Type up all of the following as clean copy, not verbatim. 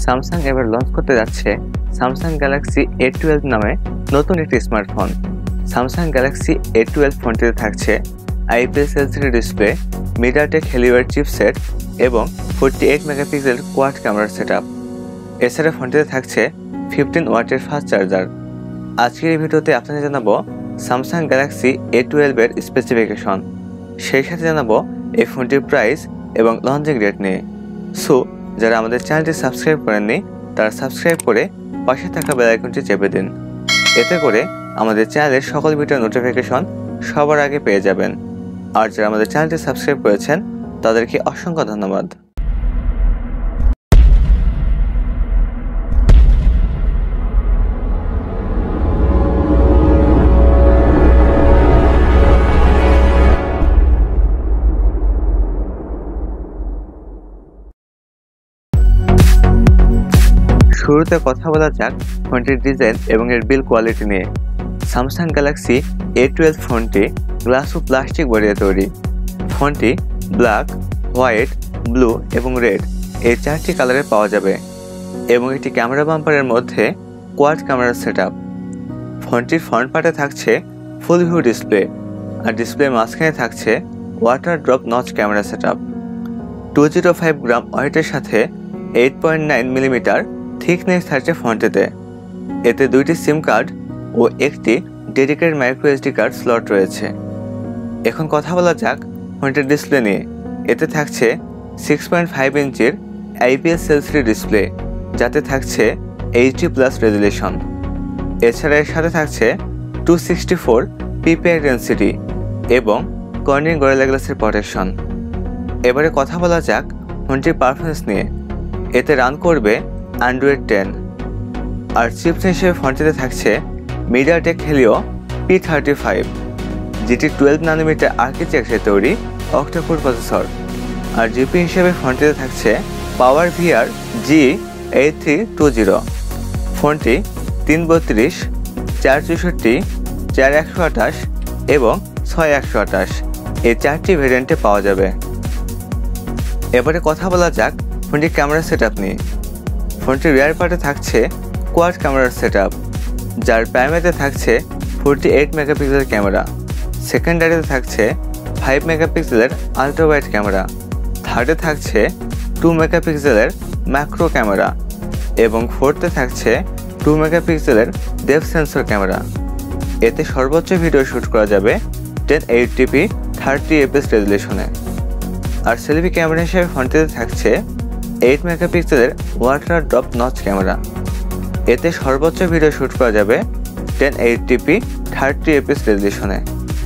Samsung এবার launch করতে যাচ্ছে স্যামসাং গ্যালাক্সি A12 নামে নতুন একটি স্মার্টফোন। স্যামসাং গ্যালাক্সি A12 ফোনটিতে থাকছে IPS LCD ডিসপ্লে, মিডিয়াটেক হেলিওর চিপসেট এবং 48 মেগাপিক্সেল কোয়াড ক্যামেরা সেটআপ। এছাড়া ফোনটিতে থাকছে 15 ওয়াটের ফাস্ট চার্জার। আজকের এই ভিডিওতে আপনাদের জানাবো স্যামসাং গ্যালাক্সি A12 এর স্পেসিফিকেশন, সেই সাথে জানাবো এই ফোনটির প্রাইস এবং লঞ্চিং ডেট নিয়ে। সো যারা আমাদের চ্যানেলটি সাবস্ক্রাইব করেননি তারা সাবস্ক্রাইব করে পাশে থাকা বেল আইকনটি চেপে দিন, এতে করে আমাদের চ্যানেলের সকল ভিডিও নোটিফিকেশন সবার আগে পেয়ে যাবেন। আর যারা আমাদের চ্যানেলটি সাবস্ক্রাইব করেছেন তাদেরকে অসংখ্য ধন্যবাদ। শুরুতে কথা বলা যাক ফোনটির ডিজাইন এবং এর বিল্ড কোয়ালিটি নিয়ে। স্যামসাং গ্যালাক্সি A12 ফোনটি গ্লাস ও প্লাস্টিক বডিতে তৈরি। ফোনটি ব্ল্যাক, হোয়াইট, ব্লু এবং রেড এই চারটি কালারে পাওয়া যাবে এবং একটি ক্যামেরা বাম্পারের মধ্যে কোয়াড ক্যামেরা সেটআপ। ফোনটির ফ্রন্ট পার্টে থাকছে ফুল ভিউ ডিসপ্লে, আর ডিসপ্লের মাঝখানে থাকছে water drop notch camera setup. 205 gram ওয়েটের সাথে 8.9 মিলিমিটার থিকনেস থাকছে ফোনটিতে। এতে দুইটি সিম কার্ড ও একটি dedicated micro SD card slot রয়েছে। এখন কথা বলা যাক ফোনটির ডিসপ্লে নিয়ে। এতে থাকছে 6.5 ইঞ্চির IPS LCD ডিসপ্লে, যাতে থাকছে HD+ রেজুলেশন। এছাড়া এর সাথে থাকছে 264 PPI ডেনসিটি এবং কর্নিং গরিলা গ্লাসের প্রোটেকশন। এবারে কথা বলা যাক ফোনটির পারফরমেন্স নিয়ে। এতে রান করবে Android 10, আর চিপস হিসেবে ফোনটিতে থাকছে মিডিয়াটেক হেলিও P35, যেটি 12 নানোমিটার আর্কিটেকচারে তৈরি অক্টা-কোর প্রসেসর। আর জিপি হিসেবে ফোনটিতে থাকছে পাওয়ার VR G8320। ফোনটি 332, 464, 4128 এবং 6128 এই চারটি ভেরিয়েন্টে পাওয়া যাবে। এবারে কথা বলা যাক ফোনটির ক্যামেরা সেটআপ নিয়ে। ফোনটির রিয়ার পার্টে থাকছে কোয়াড ক্যামেরার সেটআপ, যার প্রাইমারিতে থাকছে 48 মেগাপিক্সেল ক্যামেরা, সেকেন্ডারিতে থাকছে 5 মেগাপিক্সেলের আলট্রা ওয়াইড ক্যামেরা, থার্ডে থাকছে 2 মেগাপিক্সেলের ম্যাক্রো ক্যামেরা এবং ফোর্থে থাকছে 2 মেগাপিক্সেলের ডেপথ সেন্সর ক্যামেরা। এতে সর্বোচ্চ ভিডিও শ্যুট করা যাবে 1080p 30fps রেজুলেশনে। আর সেলফি ক্যামেরা হিসেবে ফোনটিতে থাকছে 8 মেগাপিক্সেলের ওয়াটার ড্রপ নচ ক্যামেরা। এতে সর্বোচ্চ ভিডিও শ্যুট করা যাবে 1080p 30fps রেজুলেশনে।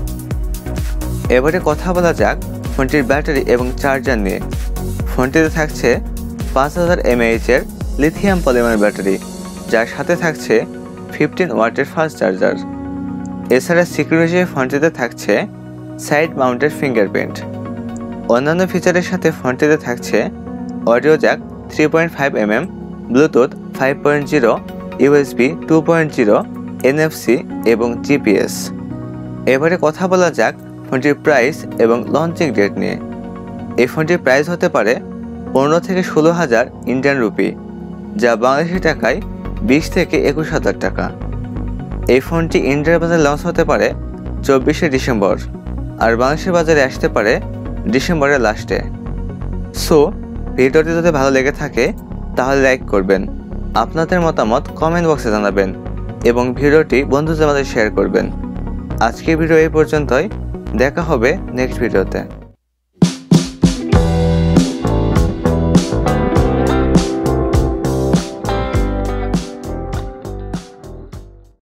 এবারে কথা বলা যাক ফোনটির ব্যাটারি এবং চার্জার নিয়ে। ফোনটিতে থাকছে 5000 mAh এর লিথিয়াম পলিমার ব্যাটারি, যার সাথে থাকছে 15 ওয়াটের ফাস্ট চার্জার। এছাড়া সিকিউরিটি হিসেবে ফোনটিতে থাকছে সাইড মাউন্টেড ফিঙ্গারপ্রিন্ট। অন্যান্য ফিচারের সাথে ফোনটিতে থাকছে audio jack 3.5 mm, Bluetooth 5.0, USB 2.0, NFC এবং GPS। এবারে কথা বলা যাক ফোনটির প্রাইস এবং লঞ্চিং ডেট নিয়ে। এই ফোনটির প্রাইস হতে পারে 15 থেকে 16,000 ইন্ডিয়ান রুপি, যা বাংলাদেশি টাকায় 20 থেকে 21,000 টাকা। এই ফোনটি ইন্ডিয়ার বাজারে লঞ্চ হতে পারে 24শে ডিসেম্বর, আর বাংলাদেশের বাজারে আসতে পারে ডিসেম্বরের লাস্টে। সো ভিডিওটি যদি ভালো লেগে থাকে তাহলে লাইক করবেন, আপনাদের মতামত কমেন্ট বক্সে জানাবেন এবং ভিডিওটি বন্ধুদের মাঝে শেয়ার করবেন। আজকের ভিডিও এই পর্যন্তই, দেখা হবে নেক্সট ভিডিওতে।